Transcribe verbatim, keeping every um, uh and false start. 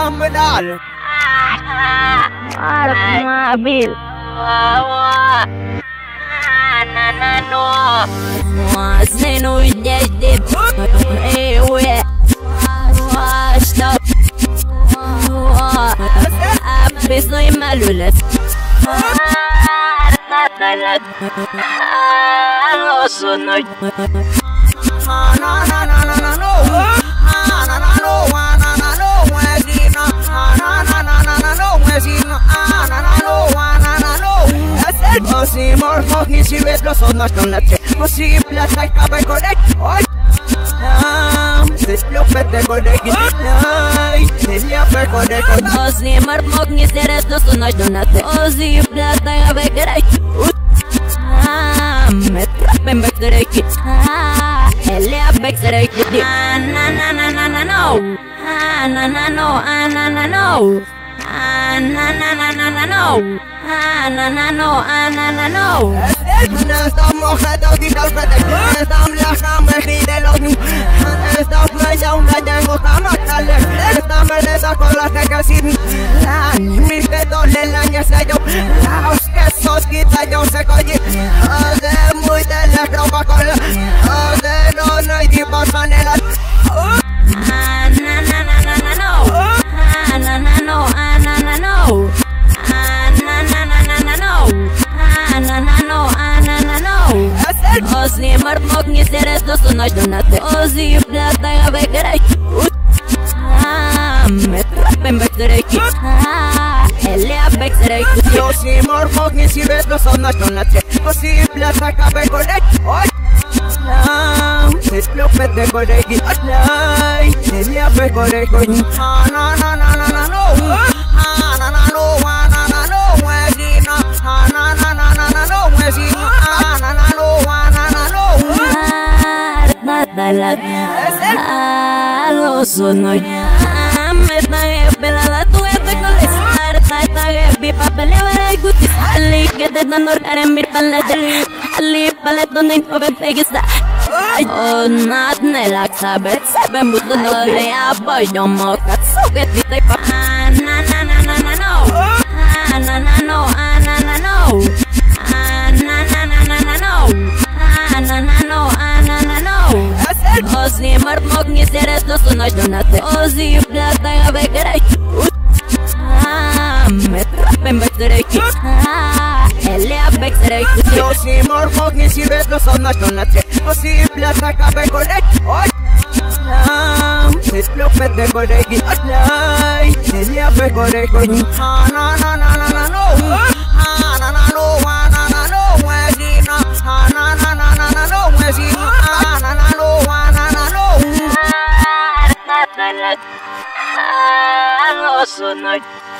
Medal. Mabil. Nanano. Sino jadi ewe. Stop. Abis no malulas. Natalat. Losunod. Na na na na na na no. Na na na no. Na na no. Wezina. Na na na na na no. Wezina. Na na no. Na na no. Osi mor fogni si vet los odnos non la tre. Osi plata cabe correct. Oi. Se plopete correct. Ai, se lia per correct. Osi mor fogni si vet los odnos non la tre. Osi plata cabe correct. Me trapen back correct. Elia back correct. Na na na na na no. Na na na no. Na na no. Na na na na na no. Ah, na na no, ah, na na no. Estamos retos y tal vez estamos las camas y de los niños. Estamos ya un gallo, estamos tales. Estamos de esas cosas que casi la mis dedos le lañas a yo. Los quesos quita yo se colle. Hace muy de la ropa con la. Hace no no hay tipo sanela. Ah, na na na na na no. Ah, na na no, ah, na na no. Osi marmok ni seres dos nós donate. Osi plata ya begerai. Ah, me trapen begerai. Ah, elia begerai. Osi marmok ni seres dos nós donate. Osi plata ya begerai. Oi. Ah, se plopete begerai. Ai, elia begerai. Ah, na na na na na no. Ah, na na no, na na no. Wezina. Ah, na na na na na no. Wezina. Ah, na na no. Natalat. Losunod. Amet na epelala tu ete kolis. Arta tagebi papelewara gutis. Ali kedet na nor aremir paladeli. Ali palet donin ovepegista. Oh, not nelak sabet sabem buto no le aboy domo katsuget vitay pa. Na na na na na no. Na na no. Na na no. Na na na na na no. Na na no. Na na no. Osi marmok ni seres dos nós donate. Osi plata ya begerai. Ah, me trapen begerai. Ah, elia begerai. Osi marmok ni seres dos nós donate. Osi plata ya begerai. Oi. Ah, se plopete begerai. Ai, elia begerai. Ah, na na na na na no. Ah, na na no. Na na no. Wezina. Ah, na na na na na no. Wezina. Ah, na na no. Natalat. Losunod.